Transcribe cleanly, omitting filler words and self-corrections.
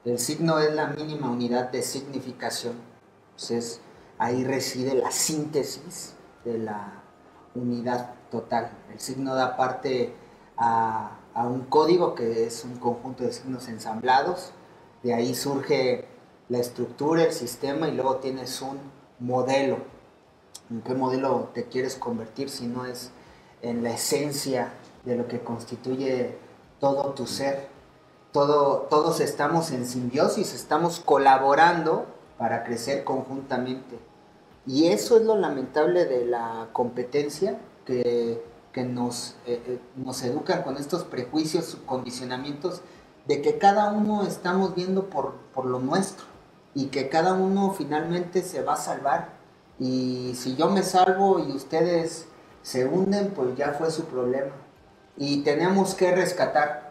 El signo es la mínima unidad de significación. Entonces, ahí reside la síntesis de la unidad total. El signo da parte a un código que es un conjunto de signos ensamblados. De ahí surge la estructura, el sistema y luego tienes un modelo. ¿En qué modelo te quieres convertir si no es en la esencia de lo que constituye todo tu ser? Todos estamos en simbiosis, estamos colaborando para crecer conjuntamente. Y eso es lo lamentable de la competencia, que nos educan con estos prejuicios, condicionamientos, de que cada uno estamos viendo por lo nuestro y que cada uno finalmente se va a salvar. Y si yo me salvo y ustedes se hunden, pues ya fue su problema. Y tenemos que rescatar